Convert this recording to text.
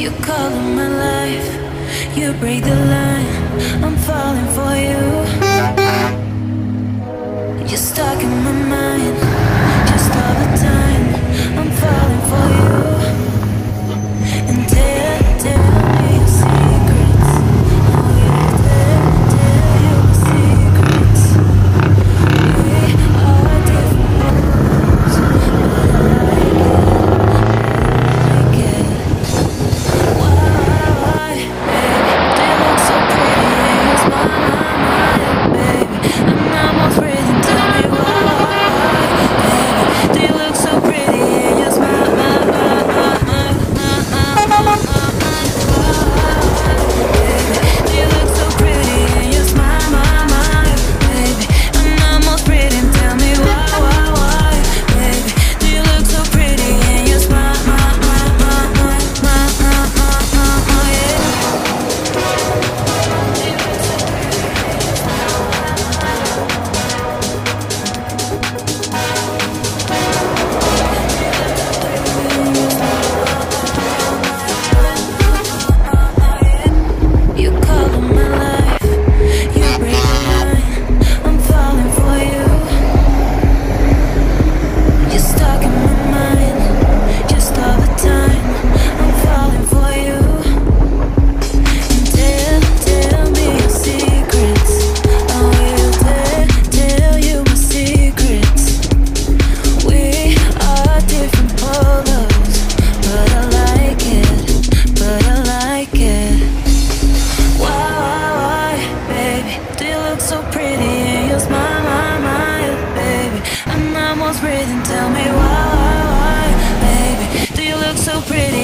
You color my life, you break the line. I'm falling for you. You're stuck in my mind, just all the time. I'm falling for you. And tell me your secrets. I will tell you my secrets. We are different worlds, but I like it. Why, baby? Do you look so pretty and you smile, baby? I'm almost breathing. Tell me why, baby? Do you look so pretty and you smile, baby? Do you look so pretty and you smile, baby? I'm almost breathing. Tell me why, baby? Do you look so pretty and you smile, yeah? You color my life, you break the line. I'm falling for you. You're stuck in my mind, just all the time. I'm falling for you. And tell me your secrets. I will tell you my secrets. We are different polos, but I like it, Why, baby? Do you look so pretty and you smile, baby? I'm almost breathing. Tell me why, baby? Do you look so pretty